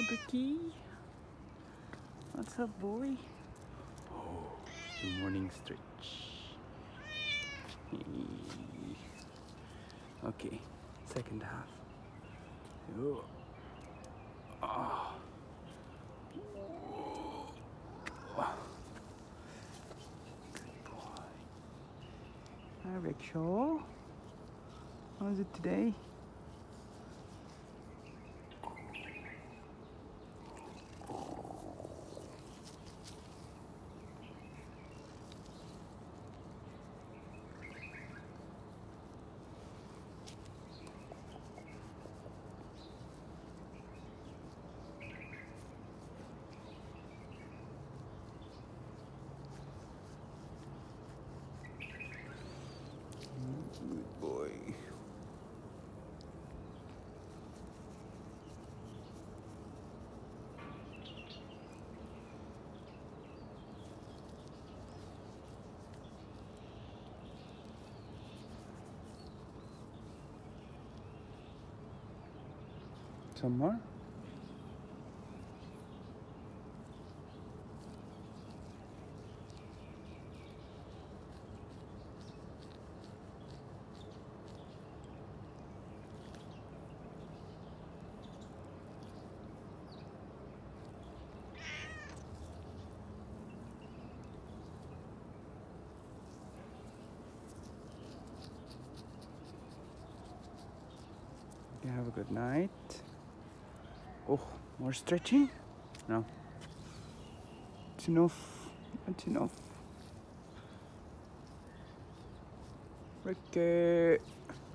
Ricky. What's up, boy? Oh, the morning stretch. Okay, second half. Oh. Oh. Good boy. Hi, Rickshaw. How's it today? Good boy. Some more? You have a good night. Oh, more stretching? No. It's enough. That's enough. Ricky.